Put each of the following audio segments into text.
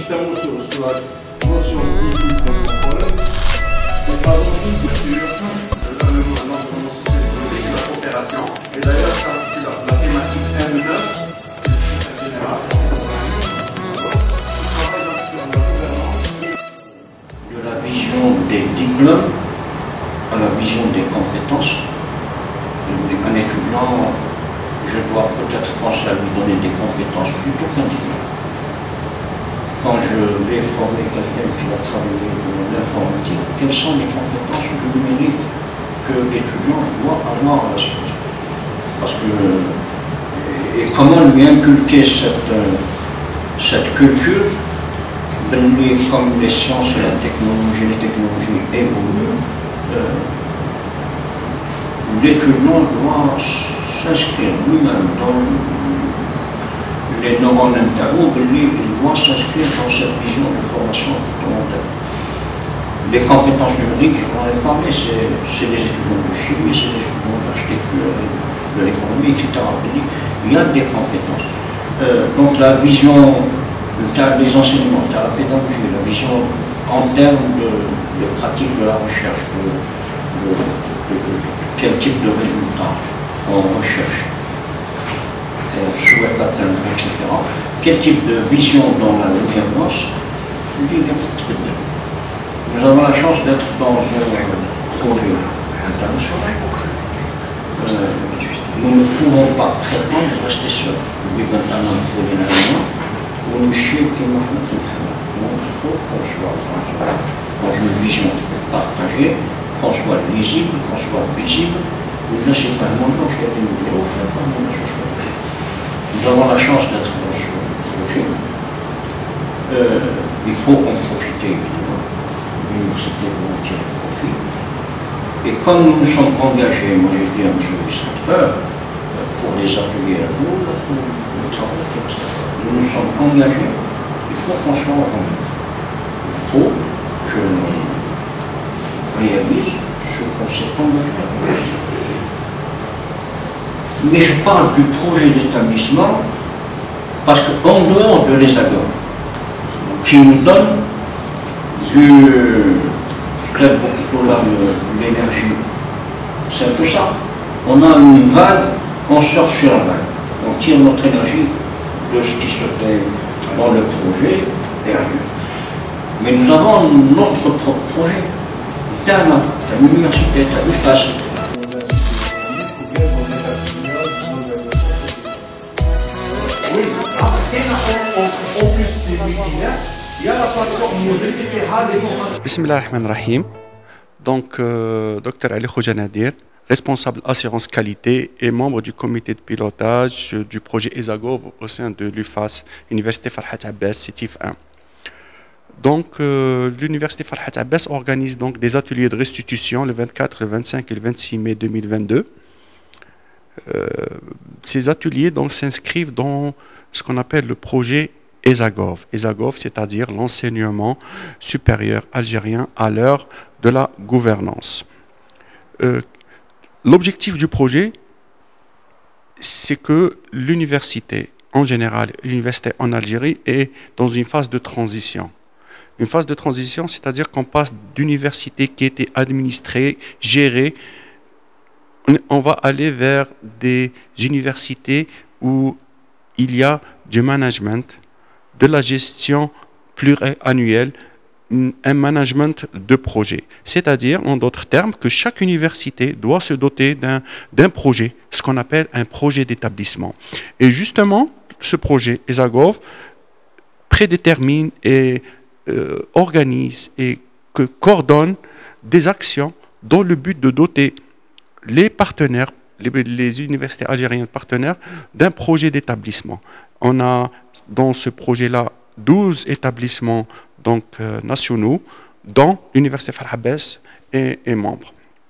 justement sur la notion de contrôle, c'est pas aussi sur l'environnement socioéconomique, la coopération. Et d'ailleurs, c'est la thématique M9, c'est général. De la vision des diplômes à la vision des compétences. Un étudiant, je dois peut-être penser à lui donner des compétences plutôt qu'un diplôme. Quand je vais former quelqu'un qui va travailler dans l'informatique, quelles sont les compétences du numérique que l'étudiant doit avoir à la suite? Parce que, et comment lui inculquer cette culture, comme les sciences et les technologies évoluent, l'étudiant doit s'inscrire lui-même dans les neurones internes, il doit s'inscrire dans cette vision de formation fondamentale. Les compétences numériques, je vous en ai parlé, c'est les étudiants de chimie, c'est les étudiants d'architecture, de l'économie, etc. Il y a des compétences. Donc la vision, les enseignements, la pédagogie, la vision en termes de pratique de la recherche, quel type de résultats on recherche, sur la plateforme, etc. Quel type de vision dans la gouvernance? Nous avons la chance d'être dans un projet international. Nous ne pouvons pas prétendre rester seuls. Nous faut qu'on soit dans une vision partagée, qu'on soit lisible, qu'on soit visible. Nous avons la chance d'être dans ce projet. Il faut en profiter, évidemment. L'université doit en tirer profit. Et comme nous nous sommes engagés, moi j'ai dit à M. le secrétaire, pour les ateliers à nous, pour le travail qui reste à faire, nous nous sommes engagés. Il faut qu'on soit engagés. Il faut que l'on réalise ce qu'on s'est engagé à réaliser. Mais je parle du projet d'établissement parce qu'en dehors de l'hexagone, qui nous donne du club de l'énergie, c'est un peu ça. On a une vague, on sort sur la vague. On tire notre énergie de ce qui se fait dans le projet et ailleurs. Mais nous avons notre propre projet. T'as l'université, t'as l'UFAS. Oui, en plus des wikinaires, il y a la plateforme mobile qui fait les formations. Bismillahirrahmanirrahim. Donc, Dr Ali Khouja-Nadir, responsable assurance qualité et membre du comité de pilotage du projet ESAGOV au sein de l'UFAS, Université Farhat Abbas, CETIF 1. Donc, l'Université Farhat Abbas organise donc des ateliers de restitution le 24, le 25 et le 26 mai 2022. Ces ateliers s'inscrivent dans ce qu'on appelle le projet ESAGOV. ESAGOV, c'est-à-dire l'enseignement supérieur algérien à l'heure de la gouvernance. L'objectif du projet, c'est que l'université, en général, l'université en Algérie, est dans une phase de transition. Une phase de transition, c'est-à-dire qu'on passe d'université qui était administrée, gérée, on va aller vers des universités où il y a du management, de la gestion pluriannuelle, un management de projet. C'est-à-dire, en d'autres termes, que chaque université doit se doter d'un projet, ce qu'on appelle un projet d'établissement. Et justement, ce projet ESAGOV prédétermine et organise et coordonne des actions dans le but de doter les partenaires, les universités algériennes partenaires, d'un projet d'établissement. On a dans ce projet-là 12 établissements nationaux, dont l'Université Farhat Abbas est membre.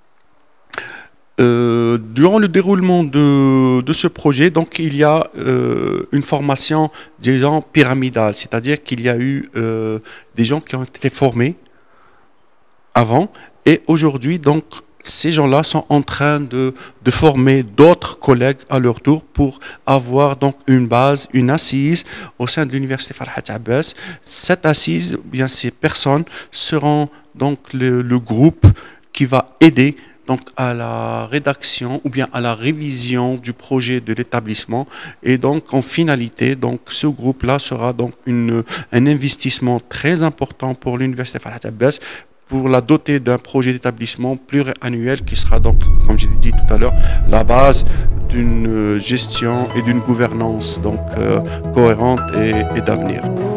Durant le déroulement de ce projet, il y a une formation, disons, pyramidale, c'est-à-dire qu'il y a eu des gens qui ont été formés avant, et aujourd'hui, ces gens-là sont en train de former d'autres collègues à leur tour pour avoir donc une base, une assise au sein de l'université Farhat Abbas. Cette assise, bien ces personnes seront donc le groupe qui va aider donc à la rédaction ou bien à la révision du projet de l'établissement. Et donc en finalité, donc ce groupe-là sera donc un investissement très important pour l'université Farhat Abbas, pour la doter d'un projet d'établissement pluriannuel qui sera donc, comme je l'ai dit tout à l'heure, la base d'une gestion et d'une gouvernance donc cohérente et d'avenir.